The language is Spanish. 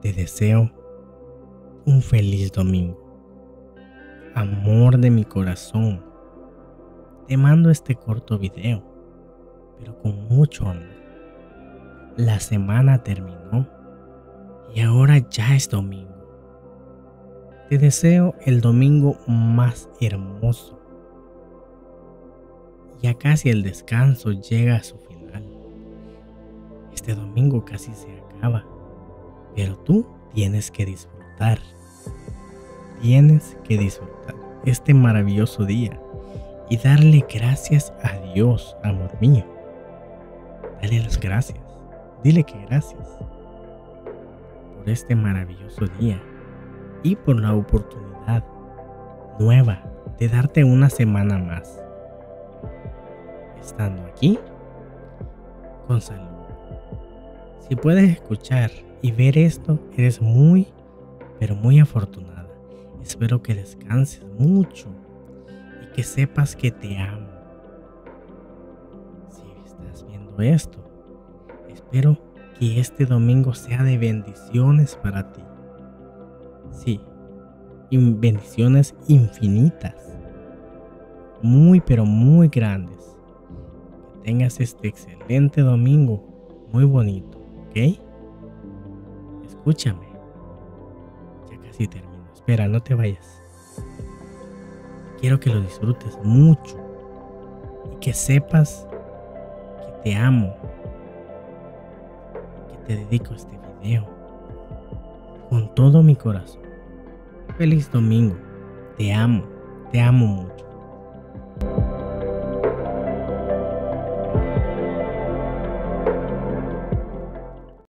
Te deseo un feliz domingo. Amor de mi corazón, te mando este corto video, pero con mucho amor. La semana terminó y ahora ya es domingo. Te deseo el domingo más hermoso. Ya casi el descanso llega a su final. Este domingo casi se acaba, pero tú tienes que disfrutar. Tienes que disfrutar este maravilloso día y darle gracias a Dios, amor mío. Dale las gracias. Dile que gracias por este maravilloso día y por la oportunidad nueva de darte una semana más, estando aquí con salud. Si puedes escuchar y ver esto, eres muy, pero muy afortunada. Espero que descanses mucho y que sepas que te amo. Si estás viendo esto, espero que este domingo sea de bendiciones para ti. Sí, bendiciones infinitas, muy pero muy grandes. Que tengas este excelente domingo, muy bonito, ¿ok? Escúchame, ya casi termino. Espera, no te vayas. Quiero que lo disfrutes mucho y que sepas que te amo, que te dedico este video con todo mi corazón. Feliz domingo, te amo mucho.